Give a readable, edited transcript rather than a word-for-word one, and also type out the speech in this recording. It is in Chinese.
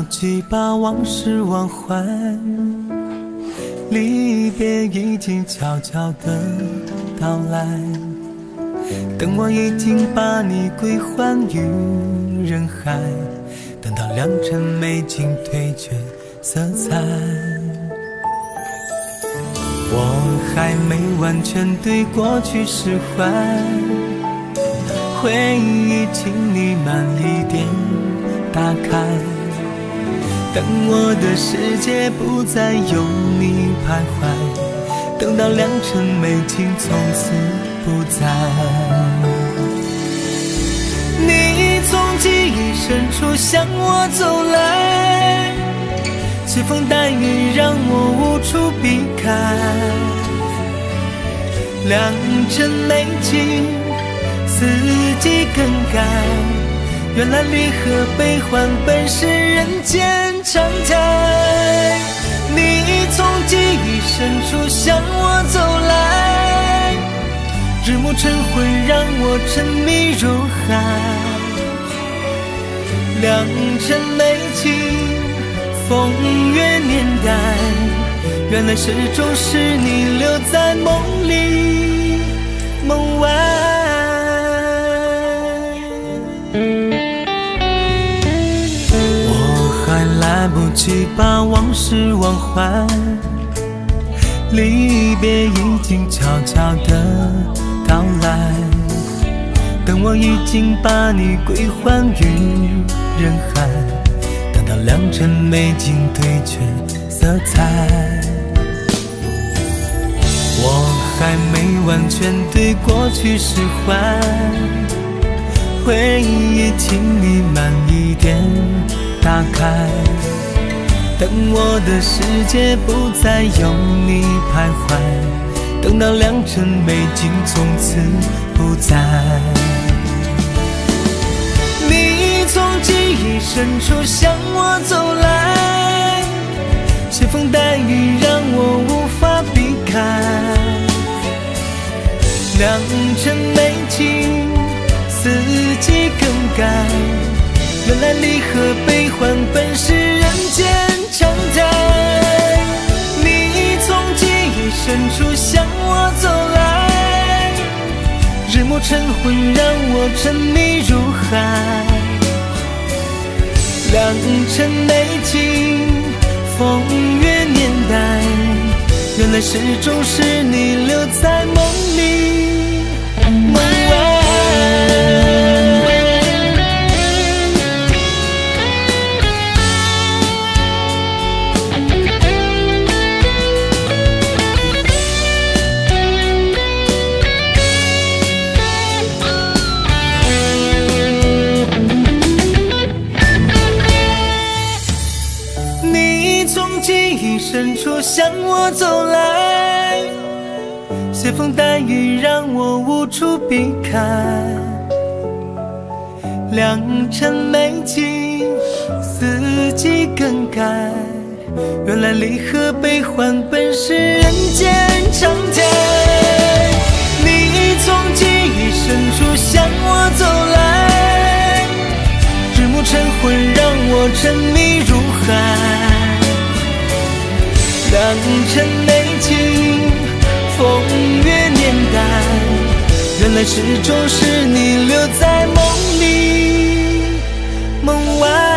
及把往事忘怀，离别已经悄悄地到来，等我已经把你归还于人海，等到良辰美景褪却色彩，我还没完全对过去释怀，回忆请你慢一点打开，等我的世界不再有你徘徊，等到良辰美景从此不在。你从记忆深处向我走来，随风带雨让我无处避开，良辰美景四季更改，原来离合悲欢本是人间常态。你从记忆深处向我走来，日暮晨昏让我沉迷入海，良辰美景风月年代，原来始终是你留在梦里梦外。我还来不及把往事忘怀，离别已经悄悄地到来，等我已经把你归还于人海，等到良辰美景褪却色彩，我还没完全对过去释怀，回忆请你慢一点打开，等我的世界不再有你徘徊，等到良辰美景从此不在。你从记忆深处向我走来，随风带雨让我无法避开，良辰美景四季更改，原来离合悲欢本是人间常态。你从记忆深处向我走来，日暮晨昏让我沉迷入海，良辰美景风月年代，原来始终是你留在梦里梦外。深处向我走来，随风带雨让我无处避开，良辰美景四季更改，原来离合悲欢本是人间常态。你从记忆深处向我走来，日暮晨昏让我沉迷入海，良辰美景风月年代，原来始终是你留在梦里梦外。